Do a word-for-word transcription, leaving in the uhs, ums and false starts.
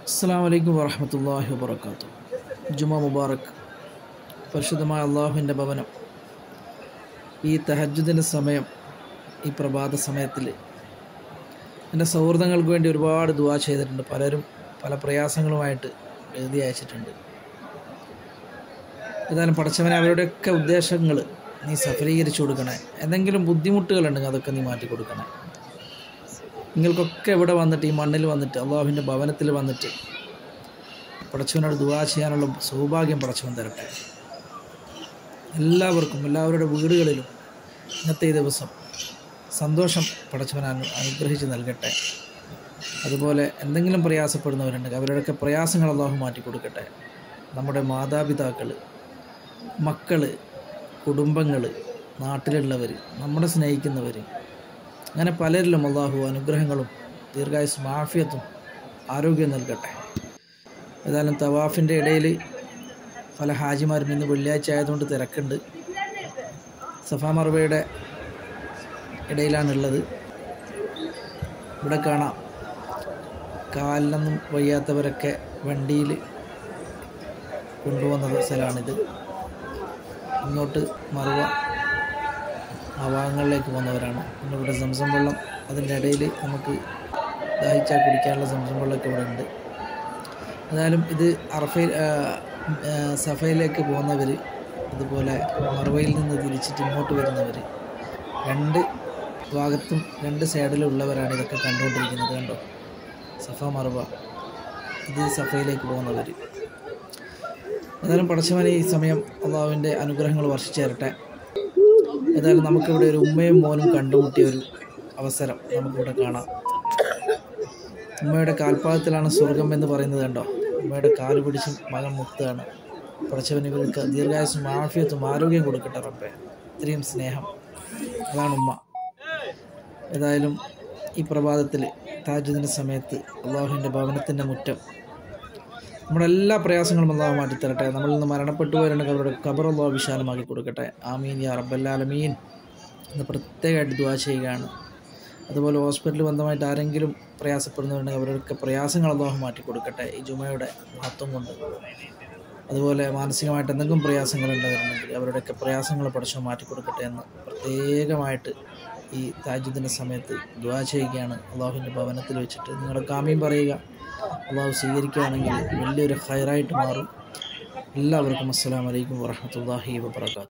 അസ്സലാമു അലൈക്കും വറഹ്മത്തുള്ളാഹി വബറകാതുഹു. ജുമാ മുബാറക്. പരിശുദ്ധമായ അള്ളാഹുവിൻ്റെ ഭവനം ഈ തഹജ്ജുദിൻ്റെ സമയം, ഈ പ്രഭാത സമയത്തിൽ എൻ്റെ സൗഹൃദങ്ങൾക്ക് വേണ്ടി ഒരുപാട് ദുആ ചെയ്തിട്ടുണ്ട്. പലരും പല പ്രയാസങ്ങളുമായിട്ട് എഴുതി അയച്ചിട്ടുണ്ട്. ഏതായാലും പടച്ചവനെ അവരുടെയൊക്കെ ഉദ്ദേശങ്ങൾ നീ സഫലീകരിച്ചു കൊടുക്കണേ. എന്തെങ്കിലും ബുദ്ധിമുട്ടുകളുണ്ടെങ്കിൽ അതൊക്കെ നീ മാറ്റി കൊടുക്കണേ. നിങ്ങൾക്കൊക്കെ ഇവിടെ വന്നിട്ട്, ഈ മണ്ണിൽ വന്നിട്ട്, അള്ളാഹുവിൻ്റെ ഭവനത്തിൽ വന്നിട്ട് പടച്ചവനോട് ദുആ ചെയ്യാനുള്ള സൗഭാഗ്യം പടച്ചവൻ തരട്ടെ. എല്ലാവർക്കും, എല്ലാവരുടെ വീടുകളിലും ഇന്നത്തെ ഈ ദിവസം സന്തോഷം പടച്ചവൻ അനു അനുഗ്രഹിച്ച് നൽകട്ടെ. അതുപോലെ എന്തെങ്കിലും പ്രയാസപ്പെടുന്നവരുണ്ടെങ്കിൽ അവരുടെയൊക്കെ പ്രയാസങ്ങൾ അള്ളാഹു മാറ്റി കൊടുക്കട്ടെ. നമ്മുടെ മാതാപിതാക്കൾ, മക്കൾ, കുടുംബങ്ങൾ, നാട്ടിലുള്ളവർ, നമ്മളെ സ്നേഹിക്കുന്നവർ, അങ്ങനെ പലരിലും അള്ളാഹു അനുഗ്രഹങ്ങളും ദീർഘായുസ്സും ആഫിയത്തും ആരോഗ്യം നൽകട്ടെ. ഏതായാലും തവാഫിൻ്റെ ഇടയിൽ പല ഹാജിമാരും ഇന്ന് വെള്ളിയാഴ്ച ആയതുകൊണ്ട് തിരക്കുണ്ട്. സഫാ മർവയുടെ ഇടയിലാണുള്ളത്. ഇവിടെ കാണാം കാലിനൊന്നും വയ്യാത്തവരൊക്കെ വണ്ടിയിൽ കൊണ്ടുവന്ന സ്ഥലമാണിത്. ഇങ്ങോട്ട് മറുവ ആ ഭാഗങ്ങളിലേക്ക് പോകുന്നവരാണ്. പിന്നെ ഇവിടെ സംസം വെള്ളം, അതിൻ്റെ ഇടയിൽ നമുക്ക് ദാഹിച്ചാൽ കുടിക്കാനുള്ള സംസം വെള്ളമൊക്കെ ഇവിടെ ഉണ്ട്. എന്നാലും ഇത് അറഫയിൽ സഫയിലേക്ക് പോകുന്നവർ, അതുപോലെ മറുവയിൽ നിന്ന് തിരിച്ചിട്ട് ഇങ്ങോട്ട് വരുന്നവർ, രണ്ട് ഭാഗത്തും രണ്ട് സൈഡിലുള്ളവരാണ് ഇതൊക്കെ കണ്ടുകൊണ്ടിരിക്കുന്നത്. കണ്ടോ, സഫ മറുവ, ഇത് സഫയിലേക്ക് പോകുന്നവർ. ഏതായാലും പടച്ചവനെ ഈ സമയം അള്ളാഹുവിൻ്റെ അനുഗ്രഹങ്ങൾ വർഷിച്ചു തരട്ടെ. ഏതായാലും നമുക്കിവിടെ ഒരു ഉമ്മയും മോനും കണ്ടുമുട്ടിയ ഒരു അവസരം നമുക്കിവിടെ കാണാം. ഉമ്മയുടെ കാൽപാദത്തിലാണ് സ്വർഗം എന്ന് പറയുന്നത്. കണ്ടോ, ഉമ്മയുടെ കാല് പിടിച്ചും മകൻ മുക്താണ്. പടച്ചവൻ ഇവർക്ക് ദീർഘായുസ്സും ആഫിയത്തും ആരോഗ്യം കൊടുക്കട്ടെ റബ്ബേ. ഇത്രയും സ്നേഹം, അതാണ് ഉമ്മ. ഏതായാലും ഈ പ്രഭാതത്തിൽ തഹജ്ജുദിൻ്റെ സമയത്ത് അള്ളാഹുവിൻ്റെ ഭവനത്തിൻ്റെ മുറ്റം, നമ്മുടെ എല്ലാ പ്രയാസങ്ങളും അള്ളാഹു മാറ്റിത്തരട്ടെ. നമ്മളിൽ നിന്ന് മരണപ്പെട്ടു പോയിട്ടുണ്ടെങ്കിൽ അവരുടെ ഖബർ അള്ളാഹു വിശാലമാക്കി കൊടുക്കട്ടെ. ആമീൻ യാ റബ്ബൽ ആലമീൻ എന്ന് പ്രത്യേകമായിട്ട് ദുആ ചെയ്യുകയാണ്. അതുപോലെ ഹോസ്പിറ്റൽ ബന്ധമായിട്ട് ആരെങ്കിലും പ്രയാസപ്പെടുന്നുണ്ടെങ്കിൽ അവരുടെയൊക്കെ പ്രയാസങ്ങൾ അള്ളാഹു മാറ്റി കൊടുക്കട്ടെ ഈ ജുമയുടെ മഹത്വം കൊണ്ട്. അതുപോലെ മാനസികമായിട്ട് എന്തെങ്കിലും പ്രയാസങ്ങളുണ്ടായിരുന്നെങ്കിൽ അവരുടെയൊക്കെ പ്രയാസങ്ങൾ പടച്ചവൻ മാറ്റി കൊടുക്കട്ടെ എന്ന് പ്രത്യേകമായിട്ട് ഈ തഹജ്ജുദിൻ്റെ സമയത്ത് ദുആ ചെയ്യുകയാണ്. അള്ളാഹുവിൻ്റെ ഭവനത്തിൽ വെച്ചിട്ട് നിങ്ങളൊക്കെ ആമീൻ പറയുക. അള്ളാഹു സ്വീകരിക്കുകയാണെങ്കിൽ വലിയൊരു ഖൈറായിട്ട് മാറും. എല്ലാവർക്കും അസ്സലാമു അലൈക്കും വറഹ്മത്തുള്ളാഹി വബറകാതുഹു.